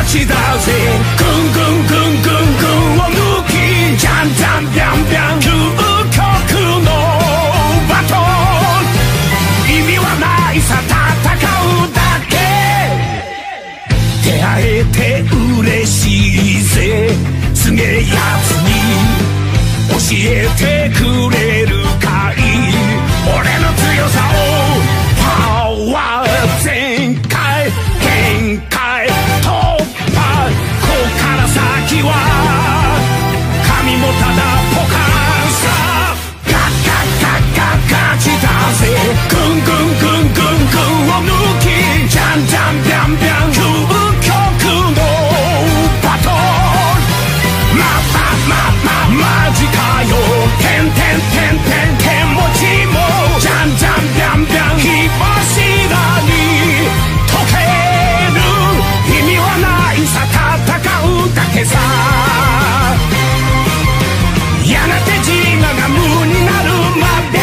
ちだぜぐんぐんぐんぐんぐんを抜きじゃんじゃんびゃんびゃん究極のバトル意味はないさ戦うだけ出会えて嬉しいぜすげえやつに教えてくれるかい俺の強さをパワー全開限界突破こっから先は神もただポカンさガッガッガッガッガチだぜぐんぐんぐんぐんぐんを抜きじゃんじゃんびゃんびゃん究極のバトルマジかよてんてんてんてんてんもちもじゃんじゃんびゃんびゃん火柱に溶ける意味はないさ戦うだけさやがて自我が無になるまで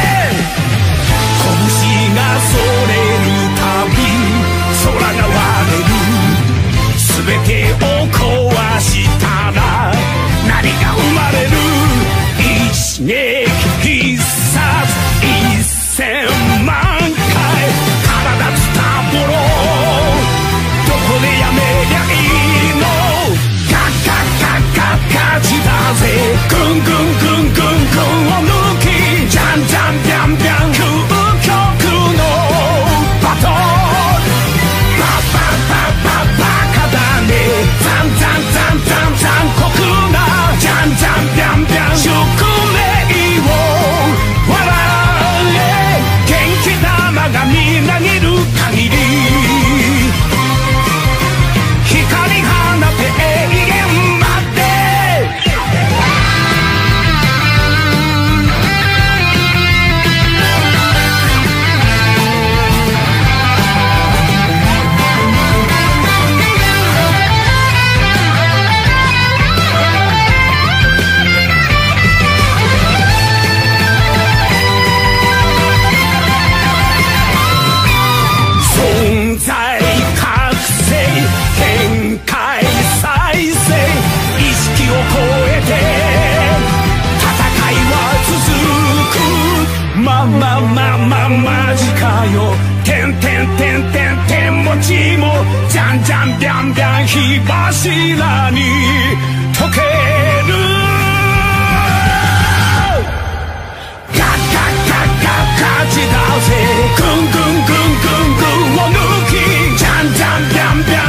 拳がそれるたび空が割れる全てを壊したら何が生まれる一撃必殺一千万回体ズタボロどこでやめりゃいいのガッガッガッガッガチだぜぐんぐんぐんぐんぐんを抜きじゃんじゃんびゃんびゃん究極のバトルバカだねザンザンザンザン残酷なじゃんじゃんびゃんびゃん宿命を笑え元気玉がみなぎる限り光放て永遠まで存在覚醒限界再生意識を超えて戦いは続くマジかよてんてんてんてんてんもちもじゃんじゃんびゃんびゃん火柱に溶けるガッガッガッガッガチだぜぐんぐんぐんぐんぐんを抜きじゃんじゃんびゃんびゃん